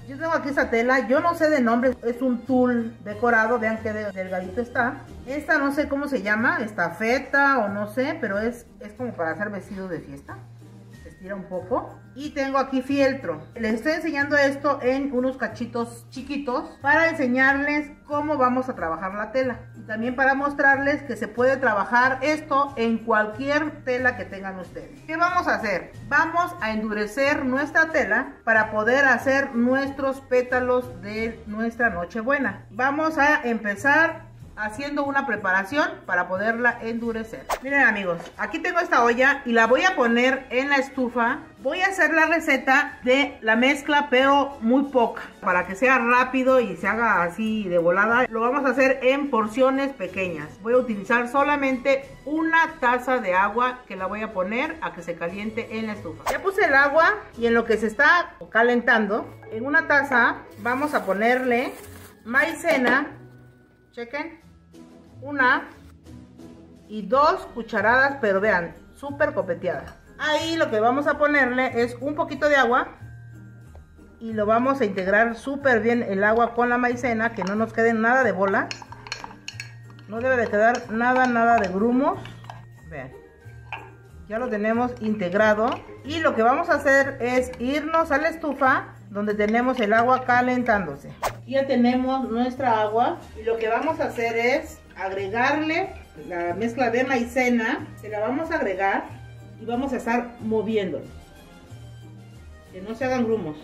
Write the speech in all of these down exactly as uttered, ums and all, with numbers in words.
Yo tengo aquí esta tela, yo no sé de nombre, es un tul decorado, vean qué delgadito está. Esta no sé cómo se llama, estafeta o no sé, pero es, es como para hacer vestidos de fiesta. Se estira un poco. Y tengo aquí fieltro. Les estoy enseñando esto en unos cachitos chiquitos para enseñarles cómo vamos a trabajar la tela. Y también para mostrarles que se puede trabajar esto en cualquier tela que tengan ustedes. ¿Qué vamos a hacer? Vamos a endurecer nuestra tela para poder hacer nuestros pétalos de nuestra Nochebuena. Vamos a empezar haciendo una preparación para poderla endurecer. Miren amigos, aquí tengo esta olla y la voy a poner en la estufa. Voy a hacer la receta de la mezcla, pero muy poca, para que sea rápido y se haga así de volada. Lo vamos a hacer en porciones pequeñas. Voy a utilizar solamente una taza de agua que la voy a poner a que se caliente en la estufa. Ya puse el agua y en lo que se está calentando, en una taza vamos a ponerle maicena. Chequen, una y dos cucharadas, pero vean, súper copeteadas. Ahí lo que vamos a ponerle es un poquito de agua y lo vamos a integrar súper bien el agua con la maicena, que no nos quede nada de bola. No debe de quedar nada, nada de grumos. Vean, ya lo tenemos integrado y lo que vamos a hacer es irnos a la estufa donde tenemos el agua calentándose. Ya tenemos nuestra agua y lo que vamos a hacer es agregarle la mezcla de maicena. Se la vamos a agregar y vamos a estar moviéndolo, que no se hagan grumos.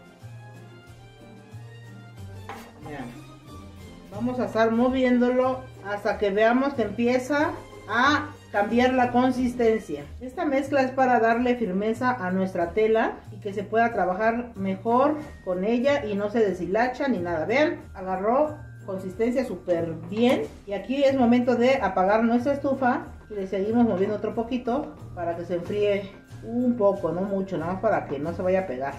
Vean. Vamos a estar moviéndolo hasta que veamos que empieza a cambiar la consistencia. Esta mezcla es para darle firmeza a nuestra tela y que se pueda trabajar mejor con ella y no se deshilacha ni nada. Vean, agarró consistencia súper bien y aquí es momento de apagar nuestra estufa y le seguimos moviendo otro poquito para que se enfríe un poco, no mucho, nada más para que no se vaya a pegar.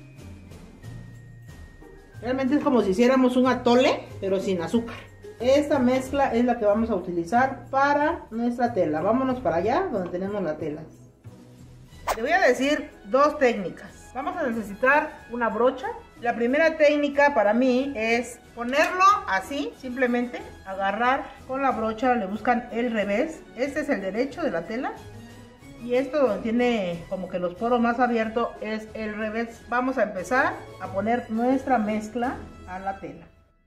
Realmente es como si hiciéramos un atole, pero sin azúcar. Esta mezcla es la que vamos a utilizar para nuestra tela. Vámonos para allá donde tenemos la tela. Le voy a decir dos técnicas. Vamos a necesitar una brocha. La primera técnica para mí es ponerlo así, simplemente agarrar con la brocha, le buscan el revés. Este es el derecho de la tela. Y esto donde tiene como que los poros más abiertos es el revés. Vamos a empezar a poner nuestra mezcla a la tela.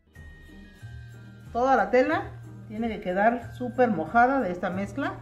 Toda la tela tiene que quedar súper mojada de esta mezcla.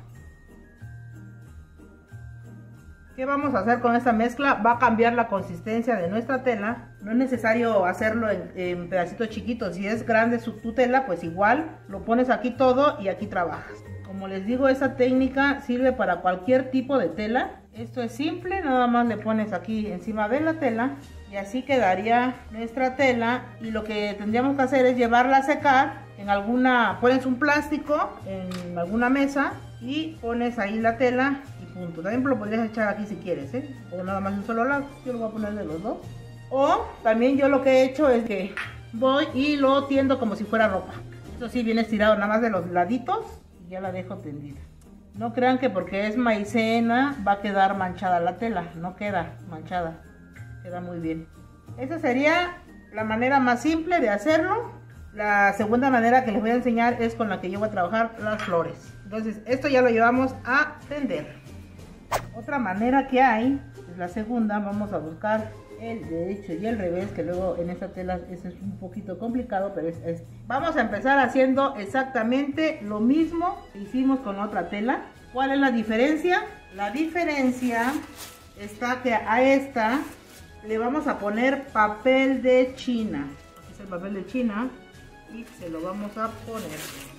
¿Qué vamos a hacer con esta mezcla? Va a cambiar la consistencia de nuestra tela. No es necesario hacerlo en, en pedacitos chiquitos. Si es grande su, tu tela, pues igual lo pones aquí todo y aquí trabajas. Como les digo, esta técnica sirve para cualquier tipo de tela. Esto es simple, nada más le pones aquí encima de la tela y así quedaría nuestra tela. Y lo que tendríamos que hacer es llevarla a secar en alguna, pones un plástico en alguna mesa y pones ahí la tela y punto. También lo podrías echar aquí si quieres, ¿eh? O nada más de un solo lado. Yo lo voy a poner de los dos. O también yo lo que he hecho es que voy y lo tiendo como si fuera ropa. Esto sí viene estirado nada más de los laditos y ya la dejo tendida. No crean que porque es maicena va a quedar manchada la tela. No queda manchada, queda muy bien. Esa sería la manera más simple de hacerlo. La segunda manera que les voy a enseñar es con la que yo voy a trabajar las flores. Entonces esto ya lo llevamos a tender. Otra manera que hay es la segunda. Vamos a buscar el derecho y el revés, que luego en esta tela eso es un poquito complicado, pero es este. Vamos a empezar haciendo exactamente lo mismo que hicimos con otra tela. ¿Cuál es la diferencia? La diferencia está que a esta le vamos a poner papel de China. Este es el papel de China y se lo vamos a poner.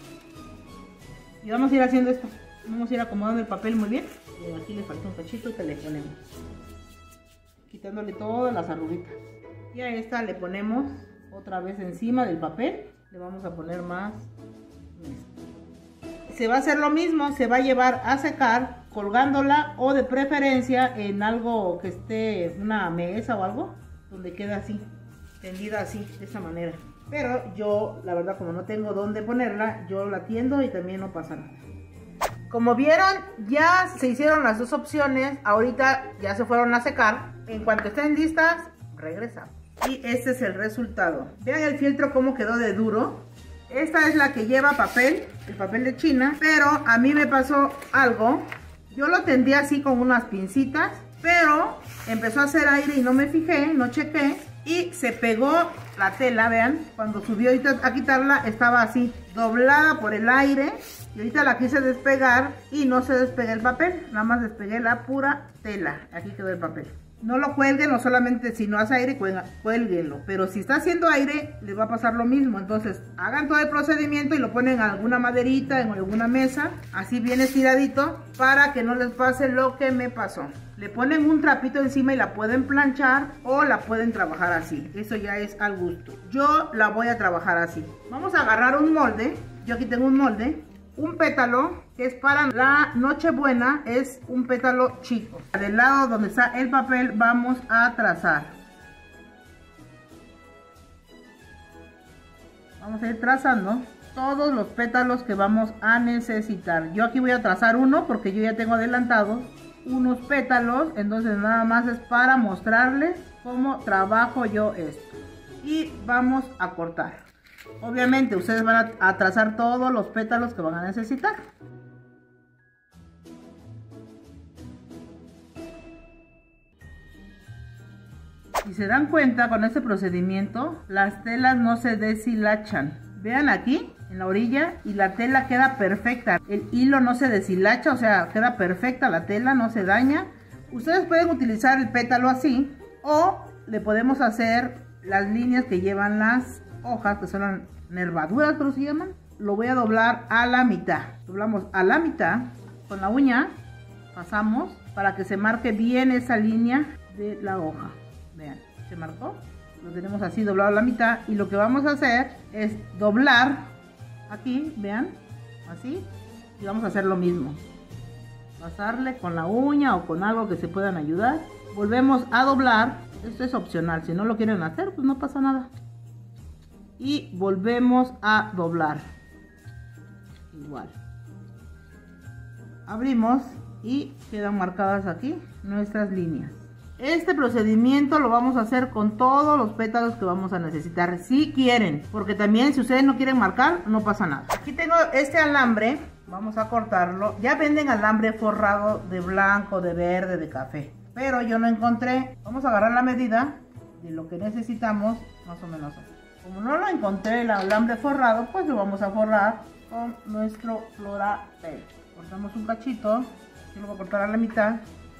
Y vamos a ir haciendo esto. Vamos a ir acomodando el papel muy bien. Y aquí le falta un cachito que le ponemos, quitándole todas las arruguitas. Y a esta le ponemos otra vez encima del papel. Le vamos a poner más. Se va a hacer lo mismo, se va a llevar a secar colgándola o de preferencia en algo que esté, una mesa o algo, donde queda así, tendida así, de esa manera. Pero yo, la verdad, como no tengo dónde ponerla, yo la tiendo y también no pasa nada. Como vieron, ya se hicieron las dos opciones. Ahorita ya se fueron a secar. En cuanto estén listas, regresamos. Y este es el resultado. Vean el fieltro cómo quedó de duro. Esta es la que lleva papel, el papel de China, pero a mí me pasó algo. Yo lo tendí así con unas pincitas, pero empezó a hacer aire y no me fijé, no chequé, y se pegó la tela, vean, cuando subió a quitarla estaba así, doblada por el aire, y ahorita la quise despegar y no se despegué el papel, nada más despegué la pura tela, aquí quedó el papel. No lo cuelguen, no solamente si no hace aire, cuélguenlo. Pero si está haciendo aire, les va a pasar lo mismo. Entonces, hagan todo el procedimiento y lo ponen en alguna maderita, en alguna mesa, así bien estiradito, para que no les pase lo que me pasó. Le ponen un trapito encima y la pueden planchar o la pueden trabajar así. Eso ya es al gusto. Yo la voy a trabajar así. Vamos a agarrar un molde. Yo aquí tengo un molde. Un pétalo que es para la Nochebuena, es un pétalo chico. Del lado donde está el papel vamos a trazar. Vamos a ir trazando todos los pétalos que vamos a necesitar. Yo aquí voy a trazar uno porque yo ya tengo adelantado unos pétalos, entonces nada más es para mostrarles cómo trabajo yo esto. Y vamos a cortar. Obviamente ustedes van a trazar todos los pétalos que van a necesitar. Si se dan cuenta, con este procedimiento las telas no se deshilachan. Vean aquí en la orilla y la tela queda perfecta. El hilo no se deshilacha, o sea, queda perfecta la tela, no se daña. Ustedes pueden utilizar el pétalo así o le podemos hacer las líneas que llevan las hojas, que son las nervaduras, pero se llaman. Lo voy a doblar a la mitad. Doblamos a la mitad con la uña, pasamos para que se marque bien esa línea de la hoja. Vean, se marcó. Lo tenemos así doblado a la mitad y lo que vamos a hacer es doblar aquí, vean, así, y vamos a hacer lo mismo. Pasarle con la uña o con algo que se puedan ayudar. Volvemos a doblar. Esto es opcional, si no lo quieren hacer, pues no pasa nada. Y volvemos a doblar igual, abrimos y quedan marcadas aquí nuestras líneas. Este procedimiento lo vamos a hacer con todos los pétalos que vamos a necesitar, si quieren, porque también si ustedes no quieren marcar, no pasa nada. Aquí tengo este alambre, vamos a cortarlo. Ya venden alambre forrado de blanco, de verde, de café, pero yo no encontré. Vamos a agarrar la medida de lo que necesitamos, más o menos así. Como no lo encontré el alambre forrado, pues lo vamos a forrar con nuestro Florapel. Cortamos un cachito, yo lo voy a cortar a la mitad.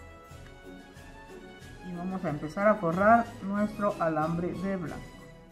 Y vamos a empezar a forrar nuestro alambre de blanco.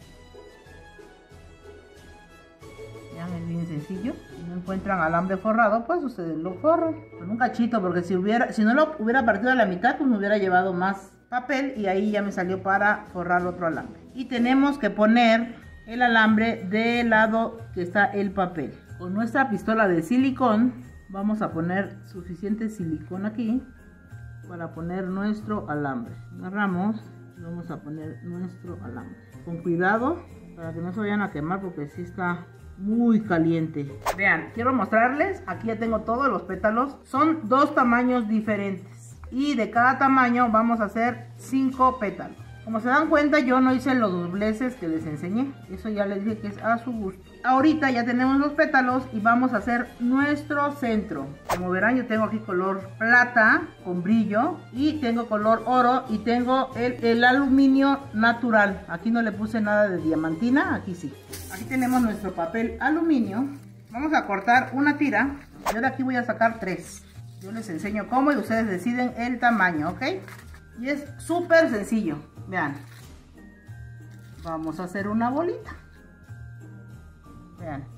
Vean, es bien sencillo. Si no encuentran alambre forrado, pues ustedes lo forran con un cachito, porque si hubiera, si no lo hubiera partido a la mitad, pues me hubiera llevado más papel y ahí ya me salió para forrar otro alambre. Y tenemos que poner el alambre del lado que está el papel. Con nuestra pistola de silicón vamos a poner suficiente silicón aquí para poner nuestro alambre. Agarramos y vamos a poner nuestro alambre con cuidado para que no se vayan a quemar, porque sí está muy caliente. Vean, quiero mostrarles, aquí ya tengo todos los pétalos, son dos tamaños diferentes y de cada tamaño vamos a hacer cinco pétalos. Como se dan cuenta, yo no hice los dobleces que les enseñé, eso ya les dije que es a su gusto. Ahorita ya tenemos los pétalos y vamos a hacer nuestro centro. Como verán, yo tengo aquí color plata con brillo y tengo color oro y tengo el, el aluminio natural. Aquí no le puse nada de diamantina, aquí sí. Aquí tenemos nuestro papel aluminio. Vamos a cortar una tira. Yo de aquí voy a sacar tres. Yo les enseño cómo y ustedes deciden el tamaño, ¿ok? Y es súper sencillo. Vean, vamos a hacer una bolita. Vean,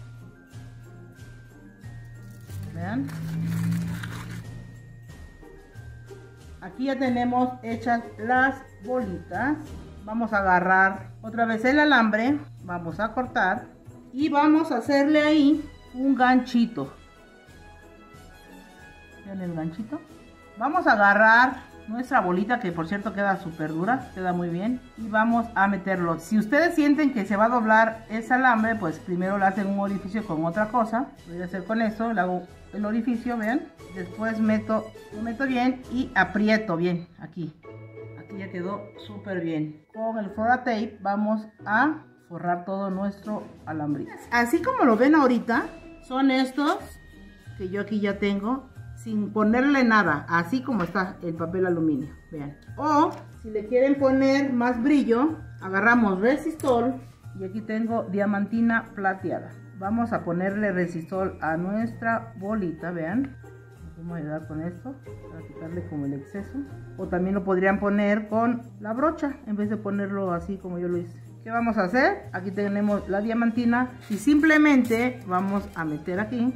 vean. Aquí ya tenemos hechas las bolitas. Vamos a agarrar otra vez el alambre, vamos a cortar y vamos a hacerle ahí un ganchito. Vean el ganchito. Vamos a agarrar nuestra bolita, que por cierto queda súper dura, queda muy bien, y vamos a meterlo. Si ustedes sienten que se va a doblar ese alambre, pues primero le hacen un orificio con otra cosa. Voy a hacer con esto, le hago el orificio, vean, después meto, lo meto bien y aprieto bien aquí, aquí Ya quedó súper bien. Con el Flora Tape vamos a forrar todo nuestro alambrito. Así como lo ven ahorita, son estos que yo aquí ya tengo, sin ponerle nada, así como está el papel aluminio, vean. O si le quieren poner más brillo, agarramos resistol y aquí tengo diamantina plateada. Vamos a ponerle resistol a nuestra bolita, vean. Vamos a ayudar con esto para quitarle como el exceso. O también lo podrían poner con la brocha en vez de ponerlo así como yo lo hice. ¿Qué vamos a hacer? Aquí tenemos la diamantina y simplemente vamos a meter aquí.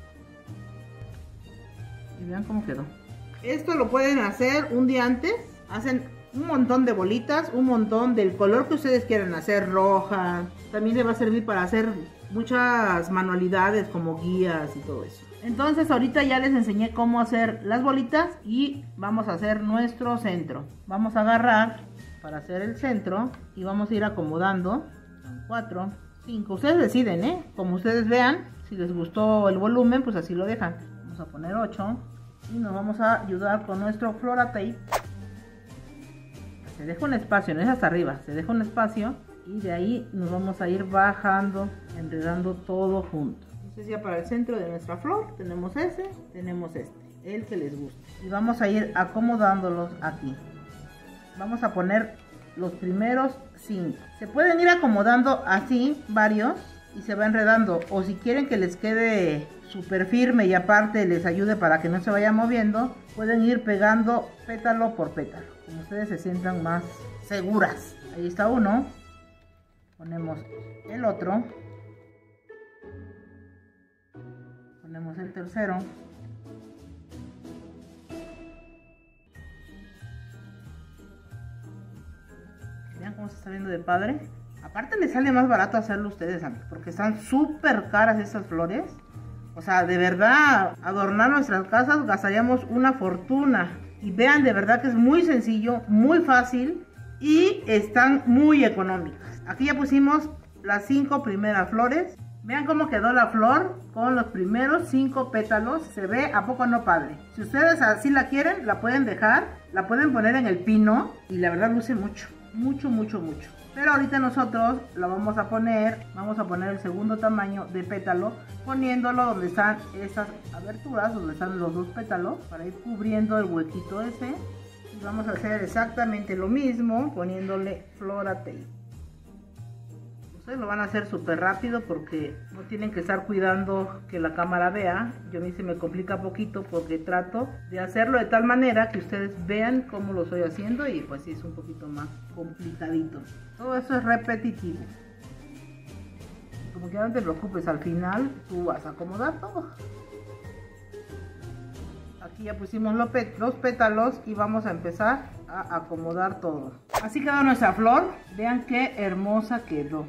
Y vean cómo quedó. Esto lo pueden hacer un día antes. Hacen un montón de bolitas, un montón del color que ustedes quieran hacer, roja. También le va a servir para hacer muchas manualidades como guías y todo eso. Entonces ahorita ya les enseñé cómo hacer las bolitas y vamos a hacer nuestro centro. Vamos a agarrar para hacer el centro y vamos a ir acomodando. cuatro, cinco, ustedes deciden, ¿eh? Como ustedes vean, si les gustó el volumen, pues así lo dejan. Vamos a poner ocho y nos vamos a ayudar con nuestro Flora Tape. Se deja un espacio, no es hasta arriba, se deja un espacio y de ahí nos vamos a ir bajando, enredando todo junto. Entonces ya para el centro de nuestra flor tenemos ese, tenemos este, el que les guste. Y vamos a ir acomodándolos aquí. Vamos a poner los primeros cinco. Se pueden ir acomodando así varios y se va enredando. O si quieren que les quede súper firme y aparte les ayude para que no se vaya moviendo, pueden ir pegando pétalo por pétalo, como ustedes se sientan más seguras. Ahí está uno. Ponemos el otro. Ponemos el tercero. Vean cómo se está viendo de padre. Aparte les sale más barato hacerlo ustedes, porque están súper caras estas flores. O sea, de verdad, adornar nuestras casas gastaríamos una fortuna. Y vean, de verdad que es muy sencillo, muy fácil y están muy económicas. Aquí ya pusimos las cinco primeras flores. Vean cómo quedó la flor con los primeros cinco pétalos. Se ve a poco no padre. Si ustedes así la quieren, la pueden dejar, la pueden poner en el pino y la verdad luce mucho, mucho, mucho, mucho. Pero ahorita nosotros la vamos a poner, vamos a poner el segundo tamaño de pétalo, poniéndolo donde están esas aberturas, donde están los dos pétalos, para ir cubriendo el huequito ese. Y vamos a hacer exactamente lo mismo, poniéndole Flora Tape. Ustedes lo van a hacer súper rápido porque no tienen que estar cuidando que la cámara vea. Yo a mí se me complica poquito porque trato de hacerlo de tal manera que ustedes vean cómo lo estoy haciendo y pues sí es un poquito más complicadito. Todo eso es repetitivo. Como que no te preocupes, al final tú vas a acomodar todo. Aquí ya pusimos los, pét los pétalos y vamos a empezar a acomodar todo. Así quedó nuestra flor. Vean qué hermosa quedó.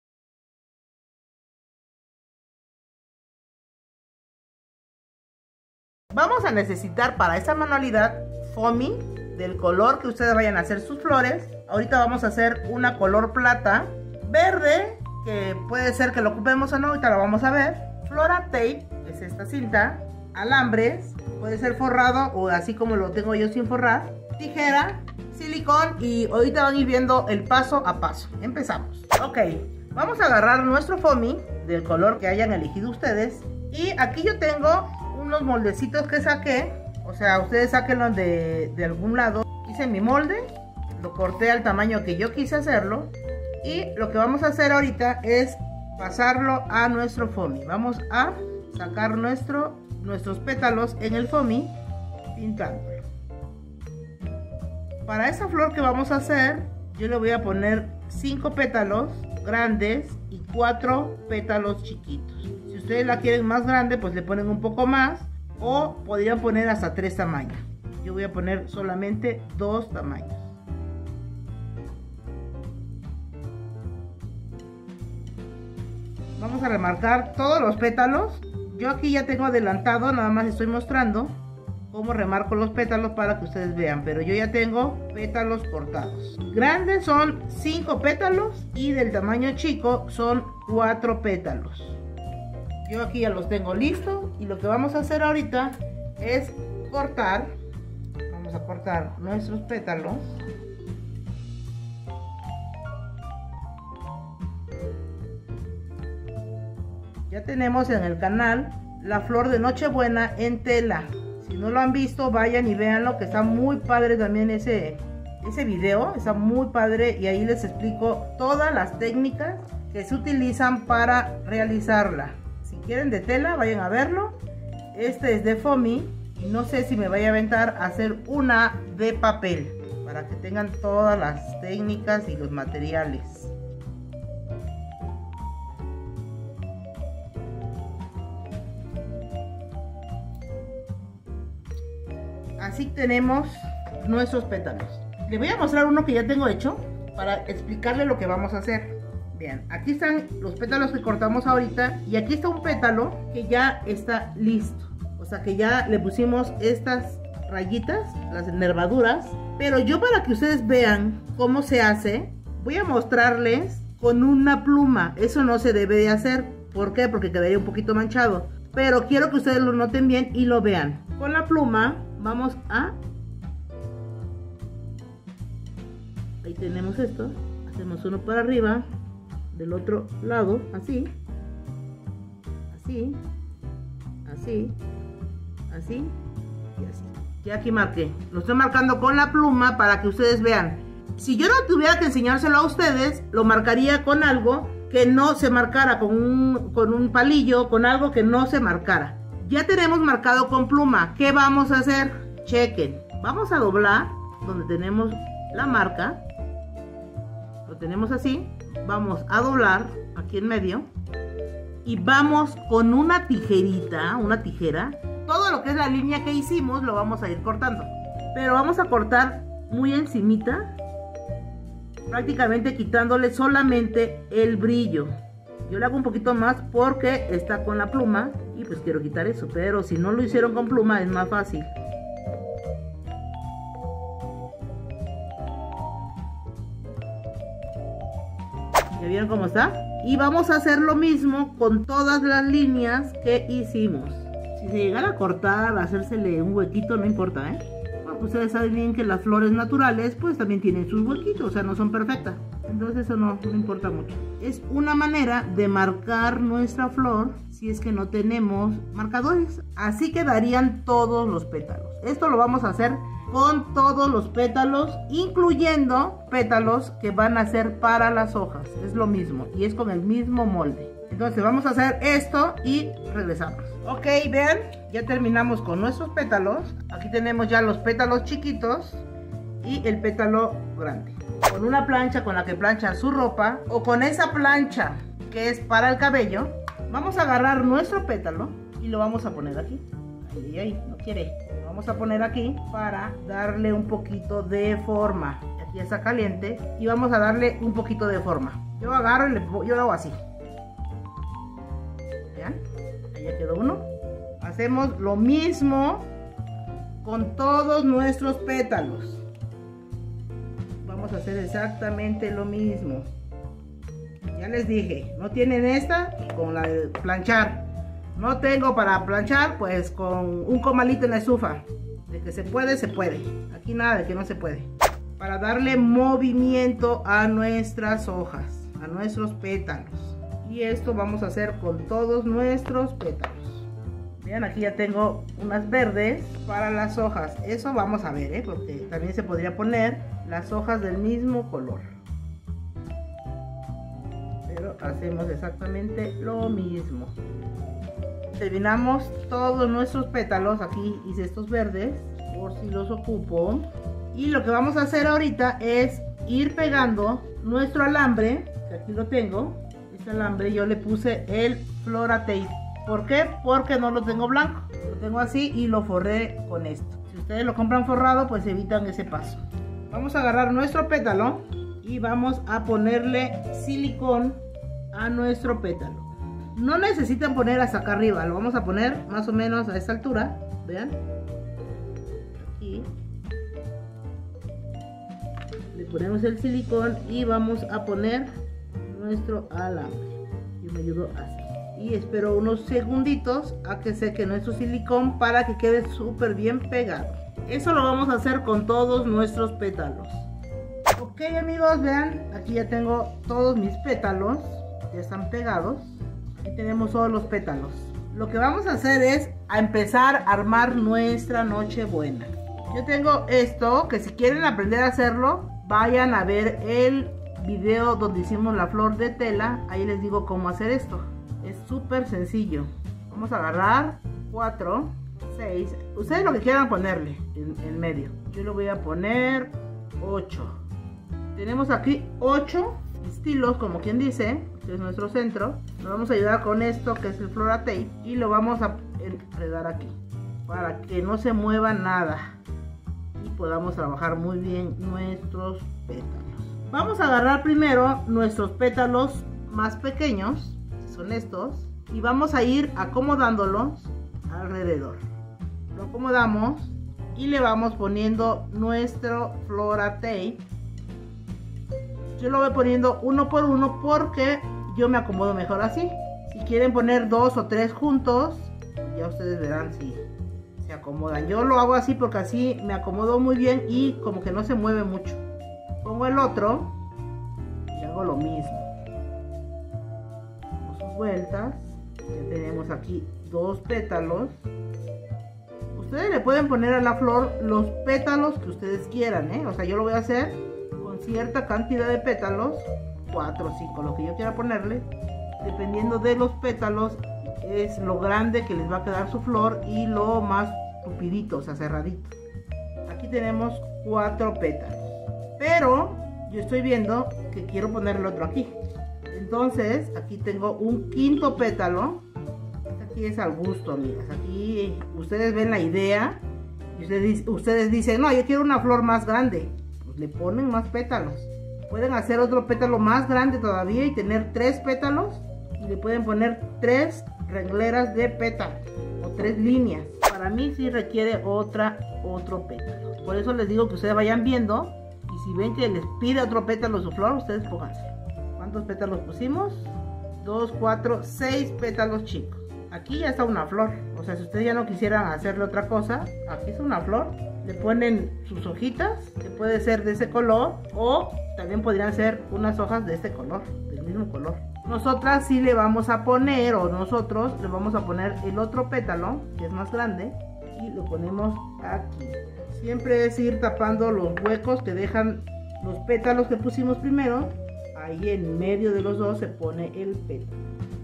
Vamos a necesitar para esta manualidad foamy del color que ustedes vayan a hacer sus flores. Ahorita vamos a hacer una color plata, verde, que puede ser que lo ocupemos o no, ahorita lo vamos a ver. Flora Tape, que es esta cinta, alambres, puede ser forrado o así como lo tengo yo sin forrar, tijera, silicón y ahorita van a ir viendo el paso a paso. Empezamos. Ok, vamos a agarrar nuestro foamy del color que hayan elegido ustedes y aquí yo tengo unos moldecitos que saqué, o sea, ustedes sáquenlo de, de algún lado. Hice mi molde, lo corté al tamaño que yo quise hacerlo y lo que vamos a hacer ahorita es pasarlo a nuestro foamy. Vamos a sacar nuestro, nuestros pétalos en el foamy, pintándolo. Para esta flor que vamos a hacer, yo le voy a poner cinco pétalos grandes y cuatro pétalos chiquitos. Si ustedes la quieren más grande, pues le ponen un poco más o podrían poner hasta tres tamaños. Yo voy a poner solamente dos tamaños. Vamos a remarcar todos los pétalos. Yo aquí ya tengo adelantado, nada más estoy mostrando cómo remarco los pétalos para que ustedes vean, pero yo ya tengo pétalos cortados. Grandes son cinco pétalos y del tamaño chico son cuatro pétalos. Yo aquí ya los tengo listos y lo que vamos a hacer ahorita es cortar. Vamos a cortar nuestros pétalos Ya tenemos en el canal la flor de Nochebuena en tela. Si no lo han visto, vayan y véanlo, que está muy padre también ese, ese video. Está muy padre y ahí les explico todas las técnicas que se utilizan para realizarla. Si quieren de tela, vayan a verlo. Este es de foamy y no sé si me vaya a aventar a hacer una de papel, para que tengan todas las técnicas y los materiales. Así tenemos nuestros pétalos. Les voy a mostrar uno que ya tengo hecho para explicarle lo que vamos a hacer. Bien, aquí están los pétalos que cortamos ahorita y aquí está un pétalo que ya está listo. O sea que ya le pusimos estas rayitas, las nervaduras. Pero yo, para que ustedes vean cómo se hace, voy a mostrarles con una pluma. Eso no se debe de hacer. ¿Por qué? Porque quedaría un poquito manchado. Pero quiero que ustedes lo noten bien y lo vean. Con la pluma vamos a... Ahí tenemos esto. Hacemos uno para arriba, del otro lado, así. Así. Así. Así. Y así. Ya aquí marqué. Lo estoy marcando con la pluma para que ustedes vean. Si yo no tuviera que enseñárselo a ustedes, lo marcaría con algo que no se marcara, con un, con un palillo, con algo que no se marcara. Ya tenemos marcado con pluma. ¿Qué vamos a hacer? Chequen. Vamos a doblar donde tenemos la marca. Lo tenemos así. Vamos a doblar aquí en medio. Y vamos con una tijerita, una tijera. Todo lo que es la línea que hicimos lo vamos a ir cortando. Pero vamos a cortar muy encimita. Prácticamente quitándole solamente el brillo. Yo le hago un poquito más porque está con la pluma y pues quiero quitar eso. Pero si no lo hicieron con pluma es más fácil. ¿Ya vieron cómo está? Y vamos a hacer lo mismo con todas las líneas que hicimos. Si se llegara a cortar, a hacérsele un huequito, no importa, ¿eh? Ustedes saben bien que las flores naturales pues también tienen sus huequitos, o sea, no son perfectas. Entonces eso no, no importa mucho. Es una manera de marcar nuestra flor si es que no tenemos marcadores. Así quedarían todos los pétalos. Esto lo vamos a hacer con todos los pétalos, incluyendo pétalos que van a ser para las hojas. Es lo mismo y es con el mismo molde. Entonces vamos a hacer esto y regresamos. Ok, vean, ya terminamos con nuestros pétalos. Aquí tenemos ya los pétalos chiquitos y el pétalo grande. Con una plancha con la que planchan su ropa o con esa plancha que es para el cabello, vamos a agarrar nuestro pétalo y lo vamos a poner aquí. Ahí, ahí, no quiere. Lo vamos a poner aquí para darle un poquito de forma. Aquí está caliente y vamos a darle un poquito de forma. Yo agarro y le, yo lo hago así. ¿Vean? Ahí ya quedó uno. Hacemos lo mismo con todos nuestros pétalos. Vamos a hacer exactamente lo mismo. Ya les dije, no tienen esta, con la de planchar. No tengo para planchar, pues con un comalito en la estufa. De que se puede, se puede. Aquí nada de que no se puede. Para darle movimiento a nuestras hojas, a nuestros pétalos. Y esto vamos a hacer con todos nuestros pétalos. Vean, aquí ya tengo unas verdes para las hojas. Eso vamos a ver, ¿eh? Porque también se podría poner las hojas del mismo color. Pero hacemos exactamente lo mismo. Terminamos todos nuestros pétalos. Aquí hice estos verdes por si los ocupo. Y lo que vamos a hacer ahorita es ir pegando nuestro alambre, que aquí lo tengo. Este alambre yo le puse el Flora-Tape. ¿Por qué? Porque no lo tengo blanco. Lo tengo así y lo forré con esto. Si ustedes lo compran forrado, pues evitan ese paso. Vamos a agarrar nuestro pétalo y vamos a ponerle silicón a nuestro pétalo. No necesitan poner hasta acá arriba, lo vamos a poner más o menos a esta altura. Vean. Aquí. Le ponemos el silicón y vamos a poner nuestro alambre. Yo me ayudo así. Y espero unos segunditos a que seque nuestro silicón para que quede súper bien pegado. Eso lo vamos a hacer con todos nuestros pétalos. Ok, amigos, vean, aquí ya tengo todos mis pétalos. Ya están pegados. Aquí tenemos todos los pétalos. Lo que vamos a hacer es a empezar a armar nuestra Nochebuena. Yo tengo esto, que si quieren aprender a hacerlo, vayan a ver el video donde hicimos la flor de tela. Ahí les digo cómo hacer esto. Es súper sencillo. Vamos a agarrar cuatro, seis, ustedes lo que quieran ponerle en, en medio. Yo le voy a poner ocho. Tenemos aquí ocho estilos, como quien dice, que es nuestro centro. Nos vamos a ayudar con esto, que es el Flora Tape, y lo vamos a enredar aquí para que no se mueva nada y podamos trabajar muy bien nuestros pétalos. Vamos a agarrar primero nuestros pétalos más pequeños, que son estos, y vamos a ir acomodándolos alrededor. Lo acomodamos y le vamos poniendo nuestro Flora Tape. Yo lo voy poniendo uno por uno porque yo me acomodo mejor así. Si quieren poner dos o tres juntos, ya ustedes verán si se acomodan. Yo lo hago así porque así me acomodo muy bien y como que no se mueve mucho. Pongo el otro y hago lo mismo. Damos sus vueltas. Ya tenemos aquí dos pétalos. Ustedes le pueden poner a la flor los pétalos que ustedes quieran, ¿eh? O sea, yo lo voy a hacer con cierta cantidad de pétalos, cuatro o cinco, lo que yo quiera ponerle. Dependiendo de los pétalos, es lo grande que les va a quedar su flor y lo más tupidito, o sea, cerradito. Aquí tenemos cuatro pétalos. Pero yo estoy viendo que quiero poner el otro aquí. Entonces, aquí tengo un quinto pétalo. Aquí es al gusto, amigas. Aquí ustedes ven la idea y ustedes, ustedes dicen, no, yo quiero una flor más grande. Pues le ponen más pétalos. Pueden hacer otro pétalo más grande todavía y tener tres pétalos. Y le pueden poner tres rengleras de pétalos o tres líneas. Para mí sí requiere otra, otro pétalo. Por eso les digo que ustedes vayan viendo. Y si ven que les pide otro pétalo su flor, ustedes pónganse. ¿Cuántos pétalos pusimos? Dos, cuatro, seis pétalos chicos. Aquí ya está una flor. O sea, si ustedes ya no quisieran hacerle otra cosa, aquí es una flor. Le ponen sus hojitas, que puede ser de ese color, o también podrían ser unas hojas de este color, del mismo color. Nosotras sí le vamos a poner, o nosotros le vamos a poner el otro pétalo, que es más grande, y lo ponemos aquí. Siempre es ir tapando los huecos que dejan los pétalos que pusimos primero. Ahí en medio de los dos se pone el pétalo.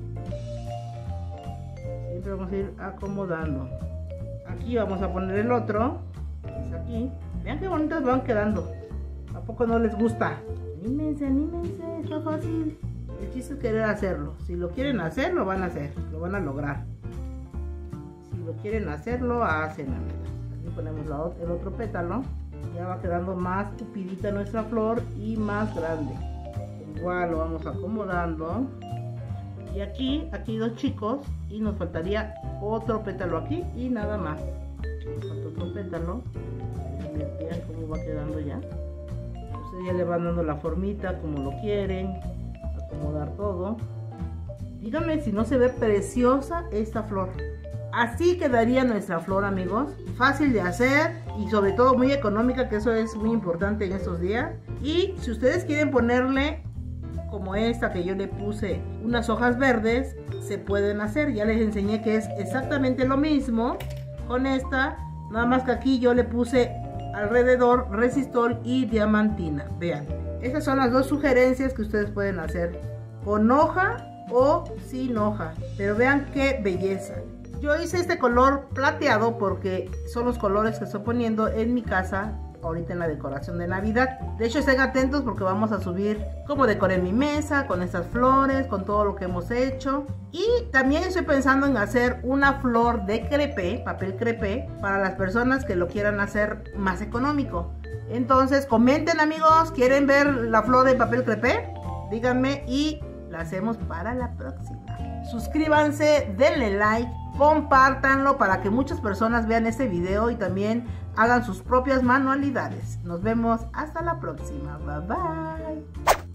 Siempre vamos a ir acomodando. Aquí vamos a poner el otro, es aquí. Vean qué bonitas van quedando. ¿A poco no les gusta? Anímense, anímense, está fácil. El chiste es querer hacerlo. Si lo quieren hacer, lo van a hacer, lo van a lograr. Si lo quieren hacer, lo hacen, amigas. Aquí ponemos la, el otro pétalo. Ya va quedando más tupidita nuestra flor y más grande. Igual lo vamos acomodando. Y aquí, aquí dos chicos, y nos faltaría otro pétalo aquí y nada más. Nos falta otro pétalo. Vean cómo va quedando ya. Ustedes ya le van dando la formita como lo quieren. Acomodar todo. Díganme si no se ve preciosa esta flor. Así quedaría nuestra flor, amigos. Fácil de hacer y sobre todo muy económica, que eso es muy importante en estos días. Y si ustedes quieren ponerle, como esta que yo le puse, unas hojas verdes, se pueden hacer. Ya les enseñé que es exactamente lo mismo con esta, nada más que aquí yo le puse alrededor resistol y diamantina. Vean, esas son las dos sugerencias que ustedes pueden hacer, con hoja o sin hoja, pero vean qué belleza. Yo hice este color plateado porque son los colores que estoy poniendo en mi casa ahorita en la decoración de Navidad. De hecho, estén atentos porque vamos a subir cómo decoré mi mesa con estas flores, con todo lo que hemos hecho. Y también estoy pensando en hacer una flor de crepé, papel crepé, para las personas que lo quieran hacer más económico. Entonces comenten, amigos, ¿quieren ver la flor de papel crepé? Díganme y la hacemos para la próxima. Suscríbanse, denle like, compártanlo para que muchas personas vean este video y también hagan sus propias manualidades. Nos vemos hasta la próxima. Bye bye.